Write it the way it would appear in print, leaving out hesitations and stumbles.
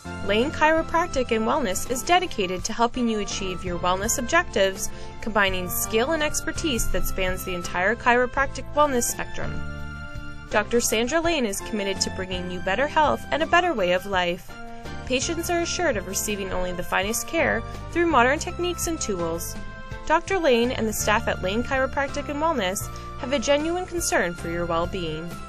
Lane Chiropractic and Wellness is dedicated to helping you achieve your wellness objectives, combining skill and expertise that spans the entire chiropractic wellness spectrum. Dr. Sandra Lane is committed to bringing you better health and a better way of life. Patients are assured of receiving only the finest care through modern techniques and tools. Dr. Lane and the staff at Lane Chiropractic and Wellness have a genuine concern for your well-being.